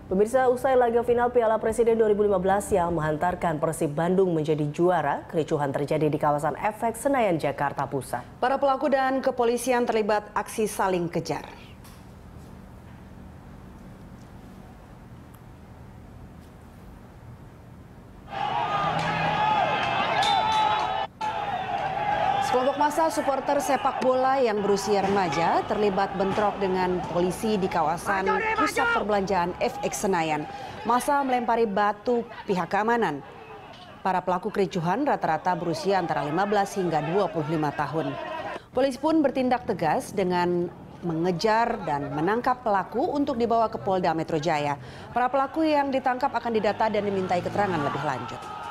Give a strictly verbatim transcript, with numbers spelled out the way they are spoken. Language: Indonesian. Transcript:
Pemirsa, usai laga final Piala Presiden dua ribu lima belas yang menghantarkan Persib Bandung menjadi juara, kericuhan terjadi di kawasan F X Senayan, Jakarta Pusat. Para pelaku dan kepolisian terlibat aksi saling kejar. Sekelompok massa supporter sepak bola yang berusia remaja terlibat bentrok dengan polisi di kawasan pusat perbelanjaan F X Senayan. Massa melempari batu pihak keamanan. Para pelaku kericuhan rata-rata berusia antara lima belas hingga dua puluh lima tahun. Polisi pun bertindak tegas dengan mengejar dan menangkap pelaku untuk dibawa ke Polda Metro Jaya. Para pelaku yang ditangkap akan didata dan dimintai keterangan lebih lanjut.